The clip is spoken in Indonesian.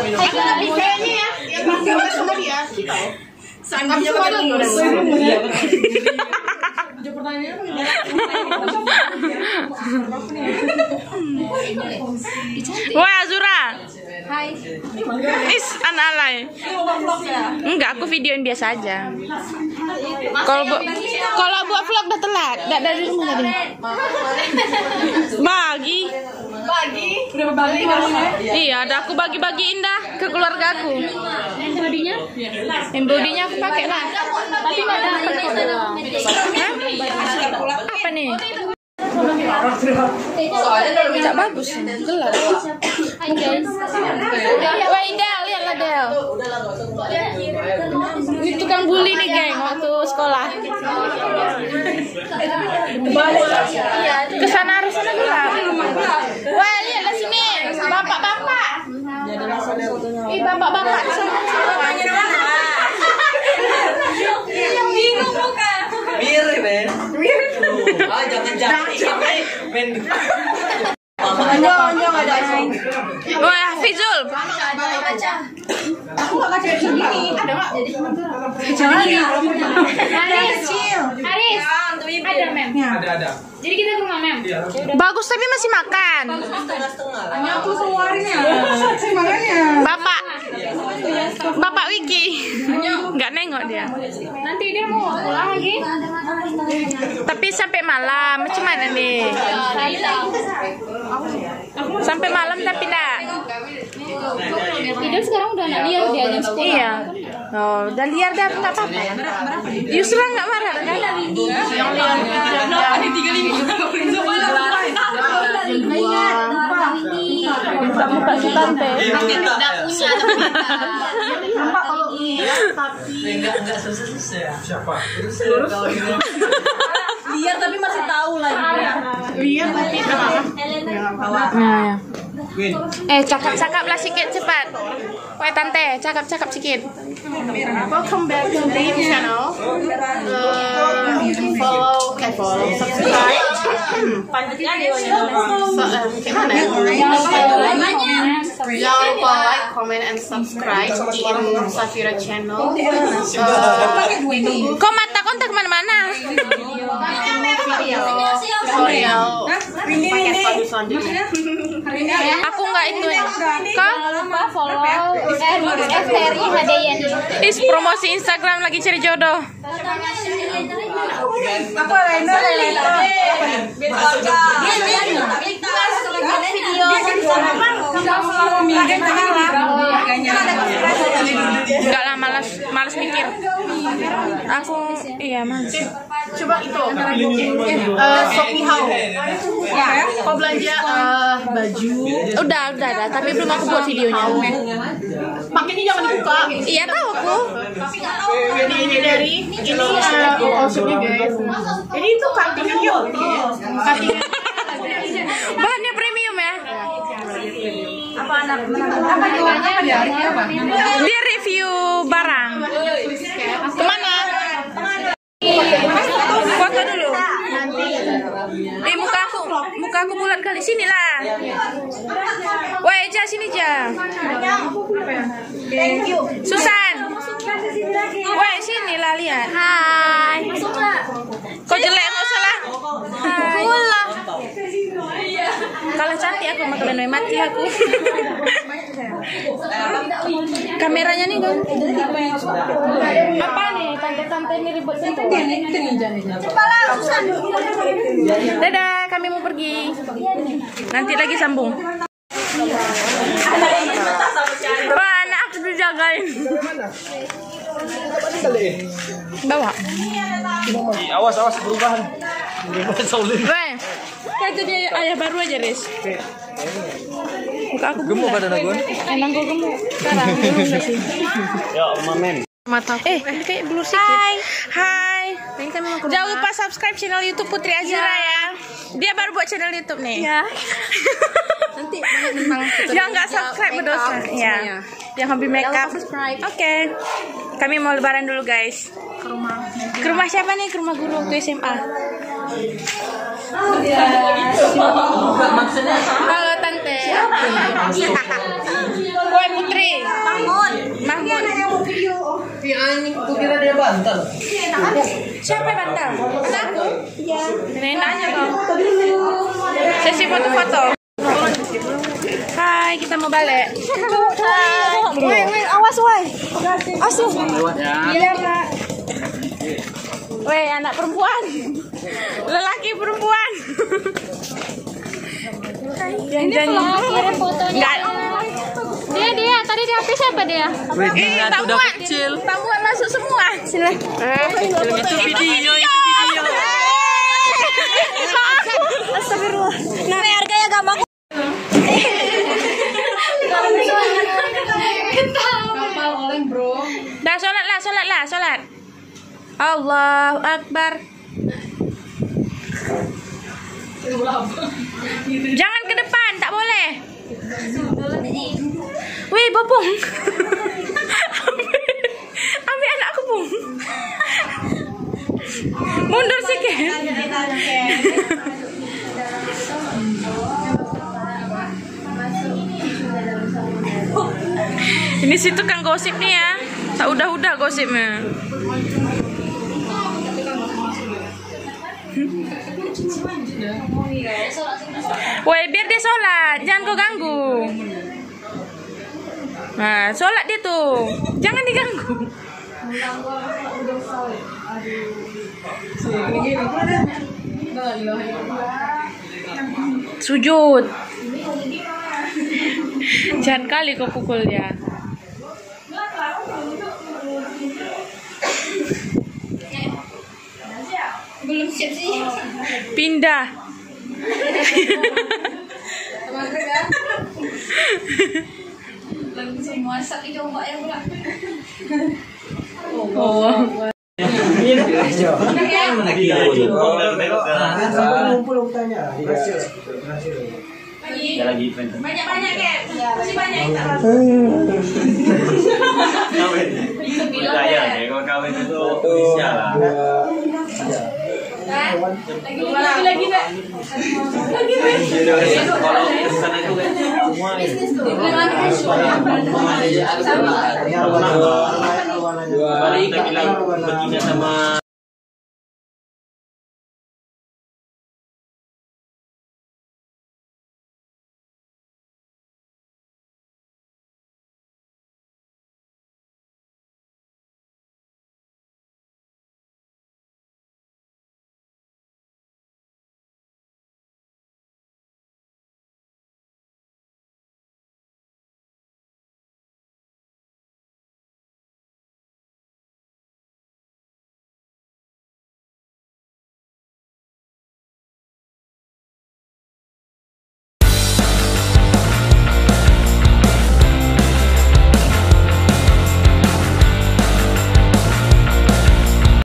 Wah, Azura. Hai. Is, anak alay. Enggak, aku videoin biasa aja. Kalau buat vlog udah telat. Enggak dari rumah tadi. Bagi. Udah bagi kamunya? Iya, ada aku bagi-bagiin dah ke keluarga aku. Embodinya aku pakai lah. Tapi mana apa nih? Tidak bagus, gelap. Wah, Del, lihatlah Del. Ini tukang bully nih geng waktu sekolah. Kesana harus sana gelap. Wah, lihatlah sini, bapak-bapak. Ih, bapak-bapak yang bingung muka. Mirip, men. Ah, jangan men. Nyong ada main. Wah, Fizul. Aku gak kaca begini. Ada mak. Jangan ya. Haris. Ada mem. Ada. Jadi kita ke rumah mem. Bagus tapi masih makan. Hanya aku semuanya. Makanya. Bapak Wiki. Nggak nengok dia. Nanti dia mau pulang lagi. Tapi sampai malam, macam mana nih? Sampai malam tapi enggak. Tidur sekarang udah anak liar dia jam 10. Iya. Oh, udah liar dah enggak apa-apa. Yusra enggak marah kan? Yang liar. Ada 35. Muka si tante. Udah punya Nampak kalau tapi Enggak susah. Siapa? liar tapi masih tahu lagi. Liar tapi cakap-cakap lah sikit cepat. Woi tante, cakap-cakap sikit. Welcome back to the channel. Follow, subscribe. Gimana? Jangan lupa like, comment, and subscribe di Safira channel. Kok mata kontak kemana-mana? Tutorial pakai sepatu selanjutnya. Aku nggak itu ya. Kok? follow Ferry Hadayan. Is promosi Instagram lagi cari jodoh. Apa Lena? Enggak lah, malas mikir. Aku iya malas. Coba itu Shopee How. Ya, kau belanja baju. Udah, tapi belum aku buat videonya. Pakainya jangan dibuka. Iya tahu aku. Ini dari outfitnya guys. Ini tuh cuttingannya oke. Cuttingan. Bahannya premium ya. Dia review barang. Kemana? Foto dulu. Muka aku bulat kali, sini lah. Woi, Ja sini Ja. Thank you. Susan. Woi, sini lah lihat. Hai. Kok jelek nggak salah. Hai. Kalau cantik aku makan mati aku. Kameranya nih kan. Apa nih? Tante-tante ini ribut sentuh. Dadah, kami mau pergi. Nanti lagi sambung. Wah, anak aku dijagain. Bawa. Awas perubahan. Weh, kayak jadi ayah baru aja, Riz. Muka aku Gemuk badan aku. emang gue gemuk. Sekarang belum nggak sih? Ya, mamen. Mata aku. Ini kayak blur sedikit. Hai. Jangan lupa subscribe channel YouTube Putri Azura ya. Dia baru buat channel YouTube nih. Ya. Nanti tentang Yang nggak subscribe berdosa. Ya. Yang hobi makeup. Oke. Kami mau lebaran dulu guys. Ke rumah siapa nih? Ke rumah guru waktu SMA. Halo tante. Kue Putri. Tapi anjing, aku kira dia bantal. Siapa yang bantal? Anakku? Iya. Neneknya kok. Sesi foto-foto. Hai, kita mau balik. Hai. Woi, awas woi. Asu. Iya, Pak. Woi, anak perempuan. Lelaki perempuan. Ini vlog, kirim fotonya. Dia tadi di HP siapa dia? Tamuan kecil. Tamuan masuk semua. Sini. Itu video. Astagfirullah. Nah, harganya gampang. Kapal oleng, bro. Dah sholat. Allahu Akbar. Jangan ke depan, tak boleh. Wih, Bopung. Ambil anakku, Bung. Mundur sikit. Ini si tukang gosip nih ya. Tak udah gosipnya. Woi, biar dia sholat, jangan kau ganggu. Nah, sholat dia tuh, jangan diganggu. Sujud. Jangan kali kau pukul dia. Belum siap sih. Pindah. Lagi semua sak itu mbak yang pula. Oh. Banyak-banyak ya. Masih banyak yang tak Kawin itu bisa lah. lagi nak. Kalau kesana itu semua. Balik kita bilang betina sama